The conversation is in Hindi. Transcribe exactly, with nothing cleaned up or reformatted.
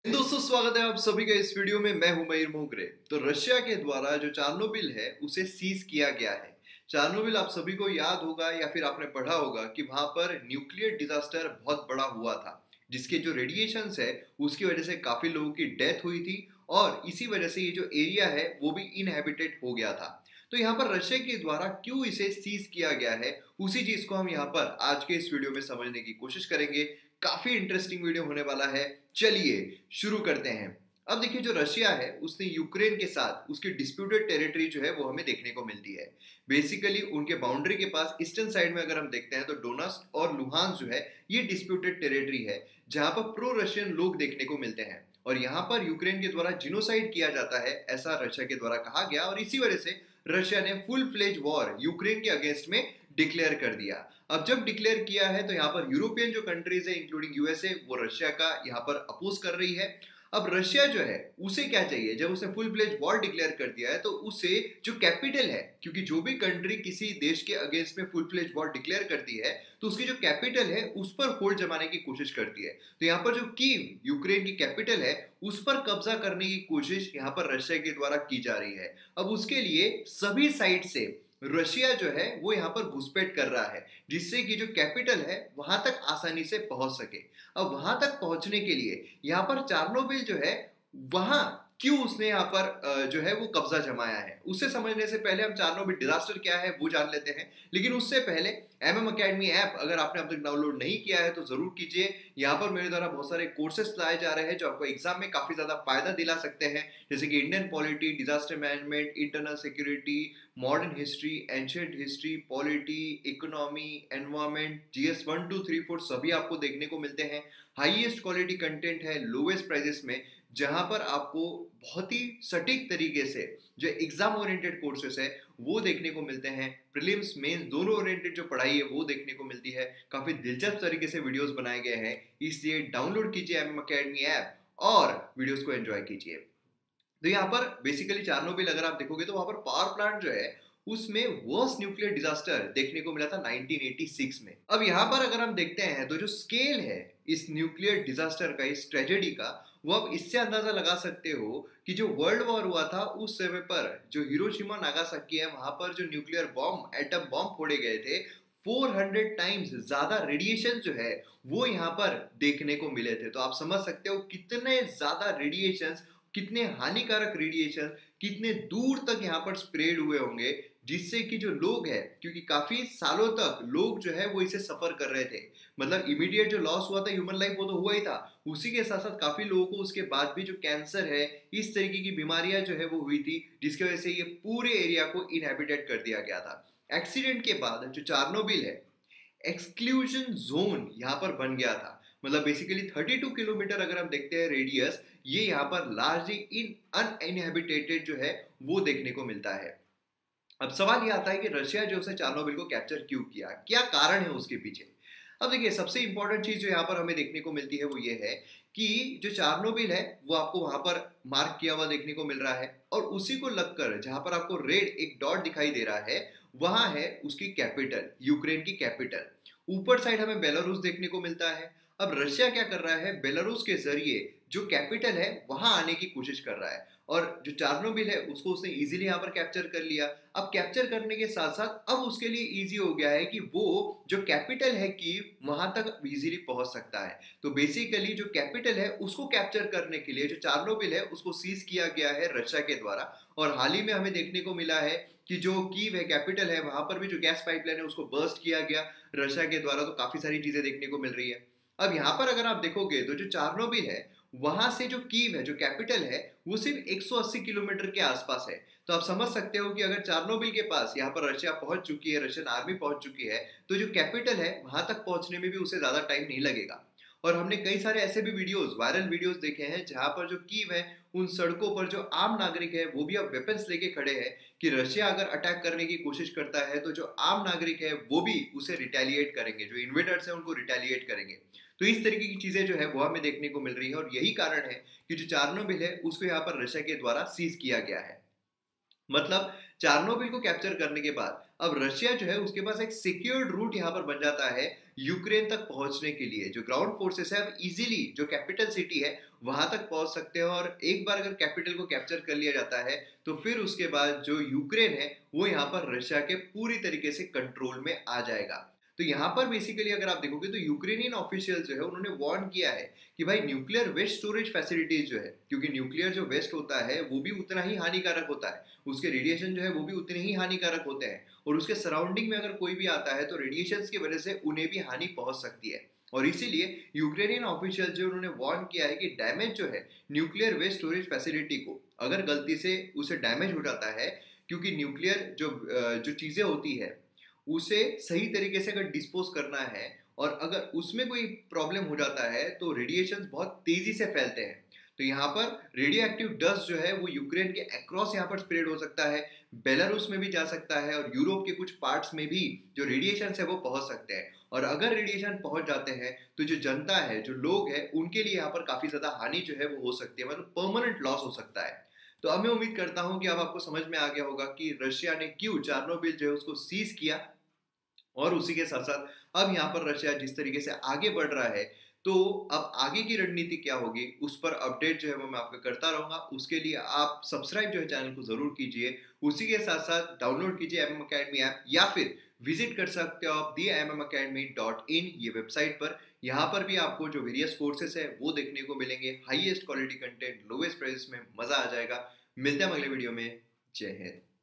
दोस्तों, स्वागत है आप सभी का इस वीडियो में। मैं हूं मयूर मोगरे। तो रशिया के द्वारा जो चार्नोबिल है उसे सीज किया गया है। चार्नोबिल आप सभी को याद होगा या फिर आपने पढ़ा होगा कि वहां पर न्यूक्लियर डिजास्टर बहुत बड़ा हुआ था, जिसके जो रेडिएशंस है उसकी वजह से काफी लोगों की डेथ हुई थी और इसी वजह से ये जो एरिया है वो भी इनहेबिटेड हो गया था। तो यहाँ पर रशिया के द्वारा क्यों इसे सीज किया गया है, उसी चीज को हम यहाँ पर आज के इस वीडियो में समझने की कोशिश करेंगे। काफी इंटरेस्टिंग वीडियो होने वाला है। चलिए शुरू करते हैं। अब देखिए, जो रशिया है उसने यूक्रेन के साथ उसकी डिस्प्यूटेड टेरिटरी जो है वो हमें देखने को मिलती है। बेसिकली उनके बाउंड्री के पास ईस्टर्न साइड में अगर हम देखते हैं तो डोनेट्स्क और लुहांस्क जो है ये डिस्प्यूटेड टेरिटरी है, जहां पर प्रो रशियन लोग देखने को मिलते हैं और यहाँ पर यूक्रेन के द्वारा जिनोसाइड किया जाता है, ऐसा रशिया के द्वारा कहा गया और इसी वजह से रशिया ने फुल फ्लेज वॉर यूक्रेन के अगेंस्ट में डिक्लेयर कर दिया। अब जब डिक्लेयर किया है तो यहाँ पर यूरोपियन जो कंट्रीज है इंक्लूडिंग यूएसए, वो रशिया का यहाँ पर अपोज कर रही है। अब रशिया जो है उसे क्या चाहिए, जब उसने फुल फ्लेज वॉर डिक्लेयर कर दिया है तो उसे जो कैपिटल है, क्योंकि जो भी कंट्री किसी देश के अगेंस्ट में फुल फ्लेज वॉर डिक्लेयर करती है तो उसकी जो कैपिटल है उस पर होल्ड जमाने की कोशिश करती है। तो यहाँ पर जो कीव यूक्रेन की कैपिटल है उस पर कब्जा करने की कोशिश यहाँ पर रशिया के द्वारा की जा रही है। अब उसके लिए सभी साइड से रशिया जो है वो यहाँ पर घुसपैठ कर रहा है, जिससे कि जो कैपिटल है वहां तक आसानी से पहुंच सके। अब वहां तक पहुंचने के लिए यहाँ पर चार्नोबिल जो है वहां क्यों उसने यहाँ पर जो है वो कब्जा जमाया है, उसे समझने से पहले हम चार्नोबिल डिजास्टर क्या है वो जान लेते हैं। लेकिन उससे पहले एम एम अकेडमी ऐप अगर आपने अब तक डाउनलोड नहीं किया है तो जरूर कीजिए। यहाँ पर मेरे द्वारा बहुत सारे कोर्सेस लाए जा रहे हैं जो आपको एग्जाम में काफी ज्यादा फायदा दिला सकते हैं, जैसे कि Indian polity, disaster management, internal security, modern history, ancient history, polity, economy, environment, GS one two three four सभी आपको देखने को मिलते हैं। हाईएस्ट क्वालिटी कंटेंट है लोवेस्ट प्राइजेस में, जहां पर आपको बहुत ही सटीक तरीके से जो एग्जाम ओरिएंटेड कोर्सेस है वो देखने को मिलते हैं। प्रीलिम्स मेंस दोनों ओरिएंटेड जो पढ़ाई है वो देखने को मिलती है। काफी दिलचस्प तरीके से वीडियोस बनाए गए हैं, इसलिए डाउनलोड कीजिए एम एम अकेडमी ऐप और वीडियोस को एंजॉय कीजिए। तो यहाँ पर बेसिकली चार्नोबिल अगर आप देखोगे तो वहां पर पावर प्लांट जो है उसमें वर्स्ट न्यूक्लियर डिजास्टर देखने को मिला था नाइनटीन एटी सिक्स में। अब यहाँ पर अगर हम देखते हैं तो जो स्केल है इस न्यूक्लियर डिजास्टर का, इस ट्रेजेडी का, वो आप इससे अंदाजा लगा सकते हो कि जो वर्ल्ड वॉर हुआ था उस समय पर जो हिरोशिमा नागासाकी है वहां पर जो न्यूक्लियर बॉम्ब, एटम बॉम्ब फोड़े गए थे, चार सौ टाइम्स ज्यादा रेडिएशन जो है वो यहाँ पर देखने को मिले थे। तो आप समझ सकते हो कितने ज्यादा रेडिएशन, कितने हानिकारक रेडिएशन कितने दूर तक यहाँ पर स्प्रेड हुए होंगे, जिससे कि जो लोग हैं, क्योंकि काफी सालों तक लोग जो है वो इसे सफर कर रहे थे। मतलब इमीडिएट जो लॉस हुआ था ह्यूमन लाइफ वो तो हुआ ही था, उसी के साथ साथ काफी लोगों को उसके बाद भी जो कैंसर है, इस तरीके की बीमारियां जो है वो हुई थी, जिसकी वजह से ये पूरे एरिया को इनहेबिटेड कर दिया गया था। एक्सीडेंट के बाद जो चार्नोबिल है एक्सक्लूजन जोन यहाँ पर बन गया था। मतलब बेसिकली बत्तीस किलोमीटर अगर हम देखते हैं रेडियस, ये यहाँ पर लार्जली इन अनइनहेबिटेटेड जो है वो देखने को मिलता है। अब सवाल ये आता है कि रशिया जो है चार्नोबिल को कैप्चर क्यों किया, क्या कारण है उसके पीछे। अब देखिए, सबसे इंपॉर्टेंट चीज जो यहाँ पर हमें देखने को मिलती है वो ये है कि जो चार्नोबिल है वो आपको वहां पर मार्क किया हुआ देखने को मिल रहा है और उसी को लगकर जहां पर आपको रेड एक डॉट दिखाई दे रहा है वहां है उसकी कैपिटल, यूक्रेन की कैपिटल। ऊपर साइड हमें बेलारूस देखने को मिलता है। अब रशिया क्या कर रहा है, बेलारूस के जरिए जो कैपिटल है वहां आने की कोशिश कर रहा है और जो चार्नोबिल है उसको उसने इजीली यहाँ पर कैप्चर कर लिया। अब कैप्चर करने के साथ साथ अब उसके लिए इजी हो गया है कि वो जो कैपिटल है की वहां तक इजीली पहुंच सकता है। तो बेसिकली जो कैपिटल है उसको कैप्चर करने के लिए जो चार्नोबिल है उसको सीज किया गया है रशिया के द्वारा। और हाल ही में हमें देखने को मिला है कि जो कीव है, कैपिटल है, वहां पर भी जो गैस पाइपलाइन है उसको बर्स्ट किया गया रशिया के द्वारा। तो काफी सारी चीजें देखने को मिल रही है। अब यहाँ पर अगर आप देखोगे तो जो चार्नोबिल है वहां से जो कीव है, जो कैपिटल है, वो सिर्फ एक सौ अस्सी किलोमीटर के आसपास है। तो आप समझ सकते हो कि अगर चार्नोबिल के पास यहाँ पर रशिया पहुंच चुकी है, रशियन आर्मी पहुंच चुकी है, तो जो कैपिटल है वहां तक पहुंचने में भी उसे ज्यादा टाइम नहीं लगेगा। और हमने कई सारे ऐसे भी वीडियोस, वायरल वीडियोस देखे हैं जहां पर जो कीव है उन सड़कों पर जो आम नागरिक है वो भी अब वेपन्स लेके खड़े हैं कि रशिया अगर अटैक करने की कोशिश करता है तो जो आम नागरिक है वो भी उसे रिटेलिएट करेंगे, जो इन्वेडर्स है उनको रिटेलिएट करेंगे। तो इस तरीके की चीजें जो है वो हमें देखने को मिल रही है और यही कारण है कि जो चार्नोबिल है उसको यहाँ पर रशिया के द्वारा सीज किया गया है। मतलब चार्नोबिल को कैप्चर करने के बाद अब रशिया जो है उसके पास एक सिक्योर्ड रूट यहाँ पर बन जाता है यूक्रेन तक पहुंचने के लिए। जो ग्राउंड फोर्सेस है अब इजीली जो कैपिटल सिटी है वहां तक पहुंच सकते हैं, और एक बार अगर कैपिटल को कैप्चर कर लिया जाता है तो फिर उसके बाद जो यूक्रेन है वो यहाँ पर रशिया के पूरी तरीके से कंट्रोल में आ जाएगा। तो यहाँ पर बेसिकली अगर आप देखोगे तो यूक्रेनियन ऑफिशियल जो है उन्होंने वार्न किया है कि भाई न्यूक्लियर वेस्ट स्टोरेज फैसिलिटीज जो है, क्योंकि न्यूक्लियर जो वेस्ट होता है वो भी उतना ही हानिकारक होता है, उसके रेडिएशन जो है वो भी उतने ही हानिकारक होते हैं, और उसके सराउंडिंग में अगर कोई भी आता है तो रेडिएशन की वजह से उन्हें भी हानि पहुंच सकती है। और इसीलिए यूक्रेनियन ऑफिशियल जो उन्होंने वार्न किया है कि डैमेज जो है न्यूक्लियर वेस्ट स्टोरेज फैसिलिटी को, अगर गलती से उसे डैमेज हो जाता है, क्योंकि न्यूक्लियर जो जो चीजें होती है उसे सही तरीके से अगर डिस्पोज करना है और अगर उसमें कोई प्रॉब्लम हो जाता है तो रेडिएशन बहुत तेजी से फैलते हैं। तो यहाँ पर रेडियो एक्टिव डस्ट जो है वो यूक्रेन के अक्रॉस यहाँ पर स्प्रेड हो सकता है, बेलारूस में भी जा सकता है, और यूरोप के कुछ पार्ट्स में भी जो रेडिएशन है वो पहुंच सकते हैं। और अगर रेडिएशन पहुंच जाते हैं तो जो जनता है, जो लोग हैं, उनके लिए यहाँ पर काफी ज्यादा हानि जो है वो हो सकती है, मतलब परमानेंट लॉस हो सकता है। तो अब मैं उम्मीद करता हूँ कि अब आपको समझ में आ गया होगा कि रशिया ने क्यों चार्नोबिल जो है उसको सीज किया, और उसी के साथ साथ अब यहाँ पर रशिया जिस तरीके से आगे बढ़ रहा है, तो अब आगे की रणनीति क्या होगी उस पर अपडेट जो है वो मैं आपको करता रहूंगा। उसके लिए आप सब्सक्राइब जो है चैनल को जरूर कीजिए। उसी के साथ साथ डाउनलोड कीजिए एम एम अकेडमी ऐप, या फिर विजिट कर सकते हो आप the M M academy dot in ये वेबसाइट पर। यहाँ पर भी आपको जो वेरियस कोर्सेस है वो देखने को मिलेंगे, highest quality content lowest price में, मजा आ जाएगा। मिलते हैं अगले वीडियो में। जय हिंद।